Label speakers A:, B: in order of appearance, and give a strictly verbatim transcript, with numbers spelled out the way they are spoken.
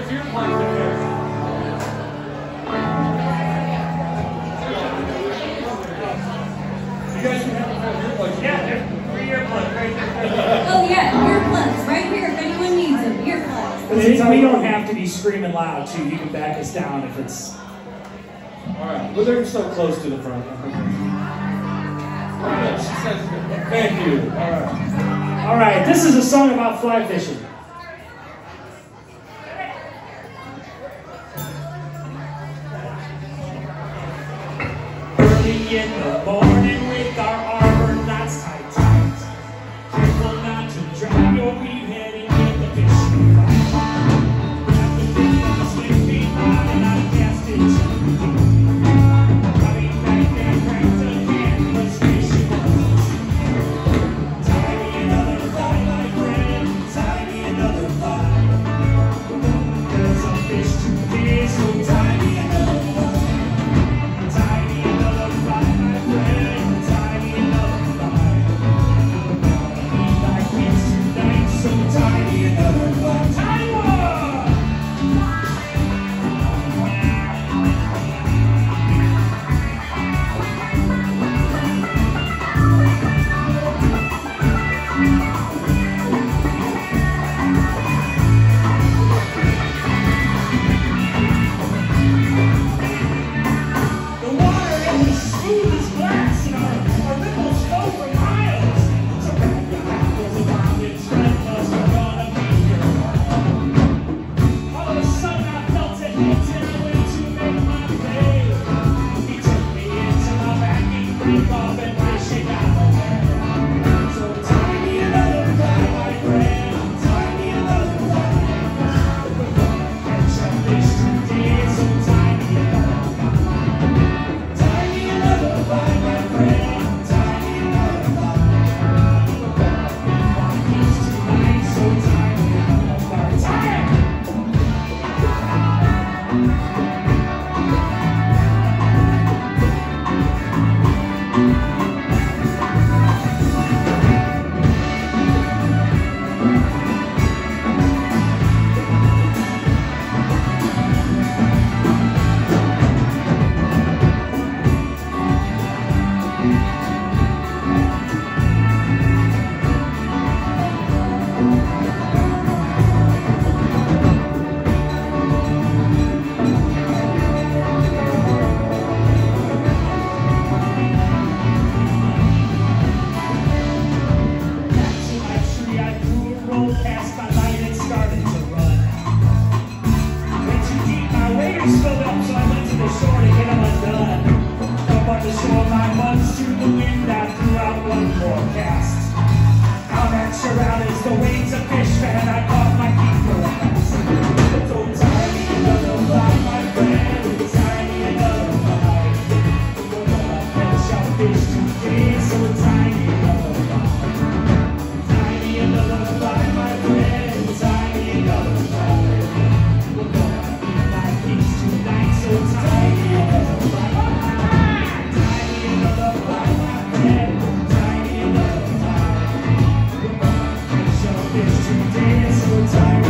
A: earplugs in here. You guys should have a pair of earplugs. Yeah, there's three earplugs right there.
B: Oh yeah, earplugs right here if anyone needs them. Earplugs.
C: We don't have to be screaming loud too. You can back us down if it's.
A: All right, but they're so close to the front. Yeah, she says, thank you. All right.
C: All right, this is a song about fly fishing. Early in the morning with our arbor knots tight tight. Careful not to drag your weed heading in the fishing fight. Grab the fish from the slick feet line and I cast it to the deep. Coming back there, cranked the can, was fishing up. Tie me another fly, my friend. Tie me another fly. There's a fish today, so tie me another fly. Tie me another fly, my friend. Tie me another fly. Eat my kids tonight, so tie me another fly. Tie one! The water is smooth as glass, and our, our ripples flow for miles. So grab your apples and rabbits, red plus we're gonna be here a while. All of a sudden I felt a hit and I went to make my pay. He took me into my backing break off and fishing out the way. So tie me another fly, my friend. Tie me another fly. We're gonna catch a fish today, so tie me another fly. Tie me another fly, my friend. Tie me another fly. We're gonna feed my kids tonight, so tie me another fly. Tie it! Back to my tree, I threw a roll past my light and started to run. Went too deep, my waders filled up, so I went to the shore to get them undone. Up on the shore, my buns to the wind, I threw out one more cast. Out at Sherrod as the waves of fish man, I caught my feet for a fast. So tie me another fly, my friend. Tie me another fly. We're gonna catch our fish today, so tie me another fly. Tie me another fly, my friend. Tie me another fly. We're gonna feed my kids tonight, so tie me another fly. Tie me another fly, my friend. Tie me another fly. We're gonna catch our fish today, so tie me